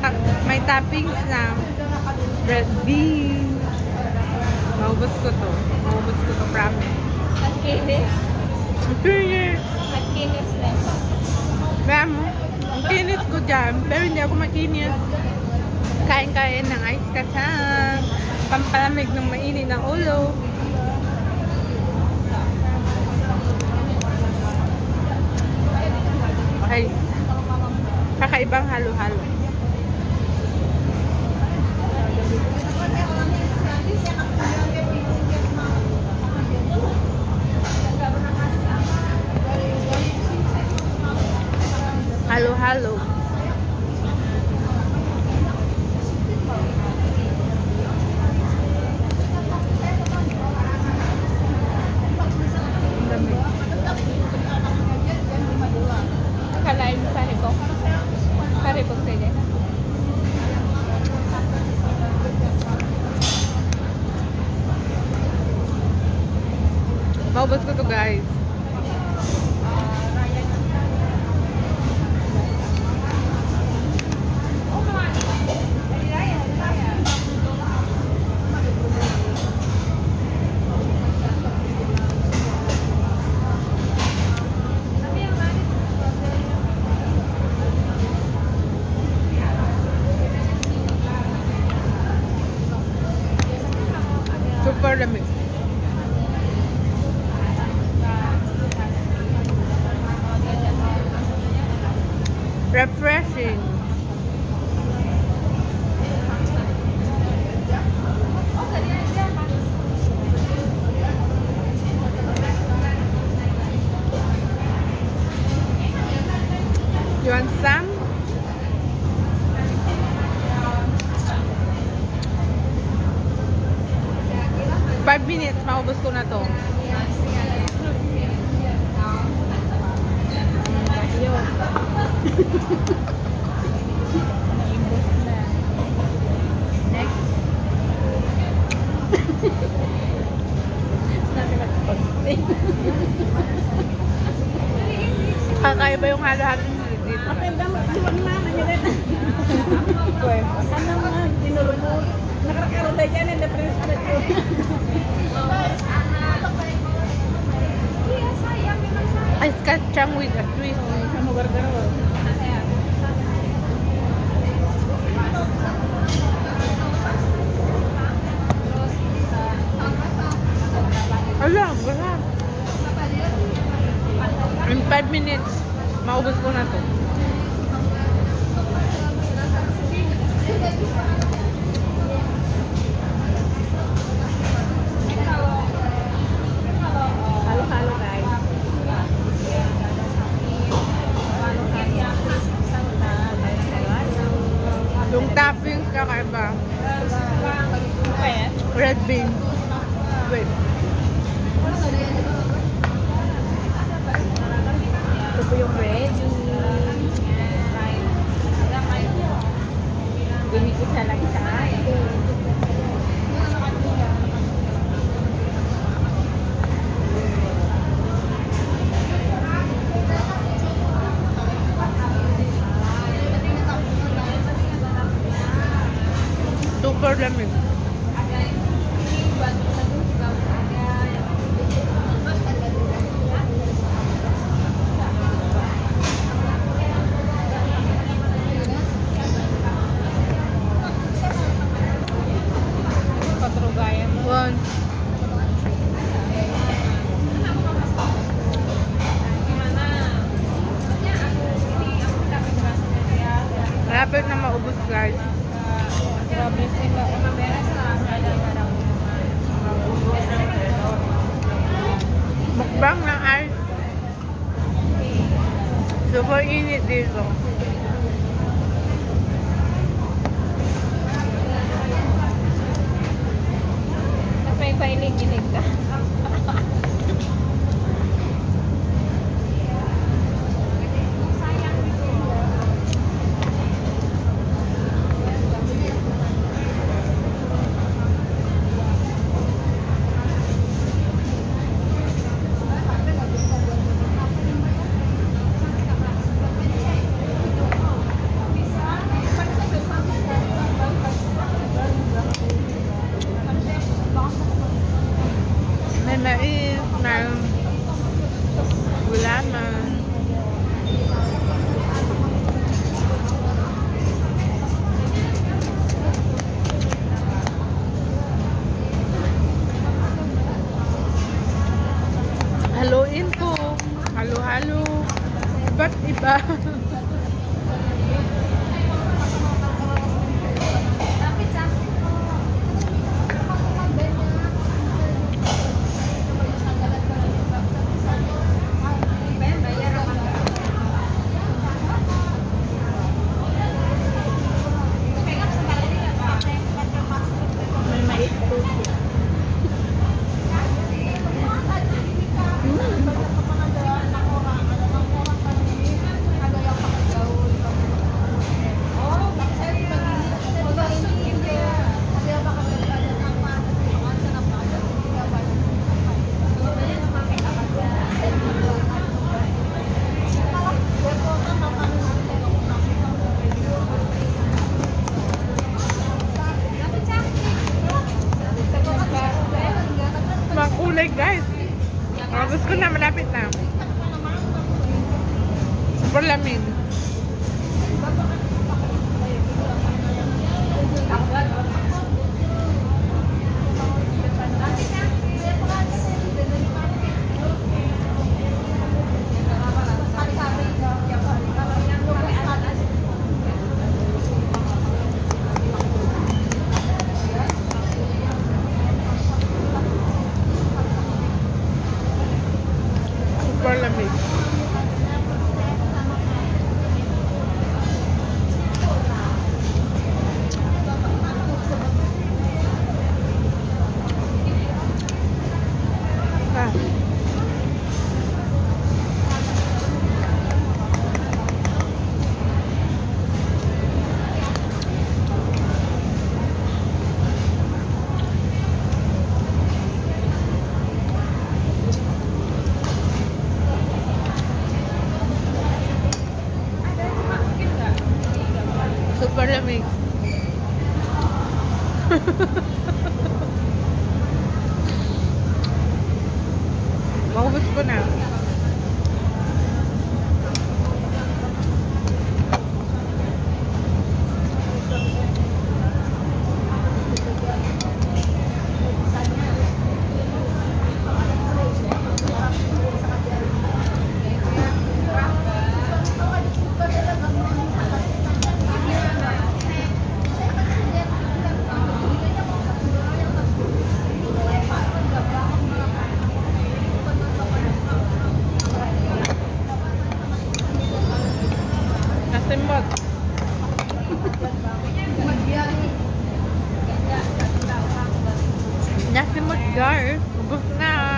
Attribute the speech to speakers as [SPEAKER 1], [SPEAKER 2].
[SPEAKER 1] May toppings na red bean. Maubos ko to. Promise.
[SPEAKER 2] At kinis.
[SPEAKER 1] Ang kinis.
[SPEAKER 2] At kinis na.
[SPEAKER 1] Ma'am, ang kinis ko dyan. Pero hindi ako makinis. Kain-kain ng ice kacang. Pampalamig ng mainit ng ulo. Okay. Kakaibang halo-halo. Halo-halo.
[SPEAKER 2] Kalain mo sa ribok. Sa ribok pwede.
[SPEAKER 1] Maubos ko to, guys. Super lamig. Refreshing. You want some? Five minutes, maubos ko na to.
[SPEAKER 2] Naimbos na. Next. Sabi nag-posting.
[SPEAKER 1] Kakaiba yung halo-halo dito.
[SPEAKER 2] Ako yung damot. Huwag na. Nanyalit. Ano nga? Dinuro mo. Nakarakaro tayo dyan. Na-press ko.
[SPEAKER 1] Ice kacang with a twist.
[SPEAKER 2] Ano gargaro?
[SPEAKER 1] Alam, gana. In 5 minutes, maubos ko na to.
[SPEAKER 2] Halo-halo guys.
[SPEAKER 1] Yung toppings kakaiba.
[SPEAKER 2] Kaya?
[SPEAKER 1] Red bean. Wait.
[SPEAKER 2] Ito po yung ready. Gumikisa lang sa akin.
[SPEAKER 1] Super lamig.
[SPEAKER 2] Patrugayan mo.
[SPEAKER 1] One. Malapit na maubos, guys.
[SPEAKER 2] Grabe sila.
[SPEAKER 1] Mukbang ng ice. Super init dito.
[SPEAKER 2] Nagpapailig-ilig ka.
[SPEAKER 1] Super lamig. Maubos ko na. Nasimbot. Nasimbot guys. Ubus na.